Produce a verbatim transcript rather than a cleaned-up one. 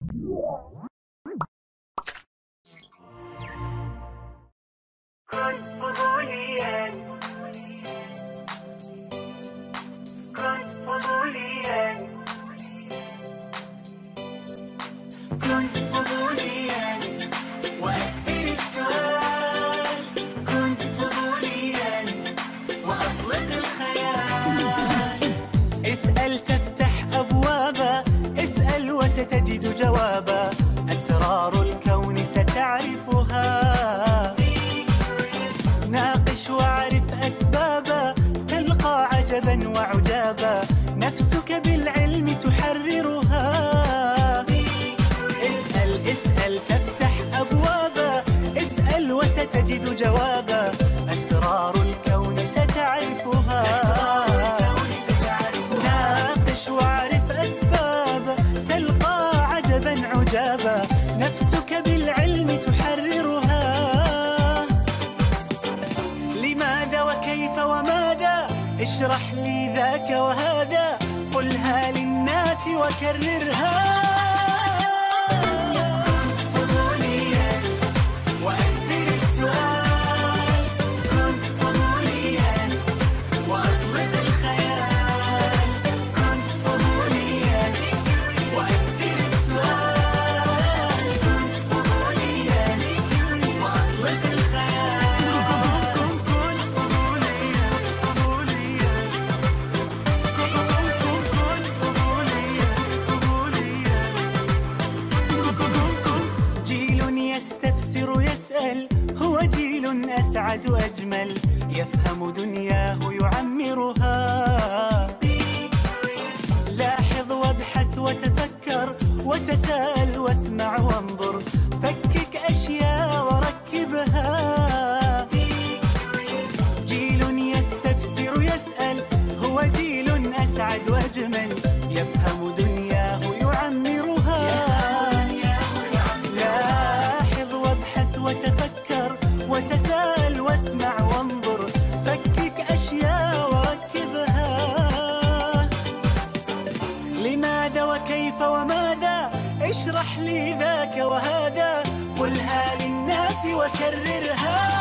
كن فضوليا، كن فضوليا، كن فضوليا وأكثر السؤال، كن فضوليا وأطلق الخيال. اسأل تفتح أبوابا، اسأل وستجد جوابا، أسرار الكون ستعرفها. ناقش واعرف أسبابا، تلقى عجبا وعجابا، نفسك بالعلم تحررها. اسأل اسأل تفتح أبوابا، اسأل وستجد جوابا، أسرار الكون ستعرفها. ناقش واعرف أسبابا، تلقى عجبا عجابا، نفسك بالعلم تحررها. لماذا وكيف وماذا، اشرح لي ذاك وهذا، قلها للناس وكررها. كن فضوليا وأكثر السؤال، كن فضوليا وأطلق الخيال. كن فضوليا وأكثر السؤال، كن فضوليا وأطلق الخيال. كن فضوليا فضوليا، كن فضوليا فضوليا. جيل يستفسر يسأل، هو جيل أسعد أجمل، يفهم دنياه يعمرها. لاحظ وابحث وتفكر وتساءل واسمع وانظر، فكك أشياء وركبها. جيل يستفسر يسأل، هو جيل أسعد وأجمل، يفهم دنياه يعمرها. لاحظ وابحث وتفكر وتساءل واسمع وانظر، فكك أشياء وركبها. لماذا وكيف وماذا، اشرح لي ذاك وهذا، قلها للناس وكررها.